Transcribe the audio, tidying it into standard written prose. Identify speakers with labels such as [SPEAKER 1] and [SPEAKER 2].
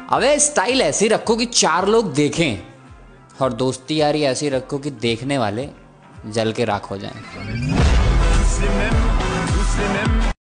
[SPEAKER 1] अबे स्टाइल ऐसी रखो कि 4 लोग देखें, और दोस्ती यारी ऐसी रखो कि देखने वाले जल के राख हो जाएं।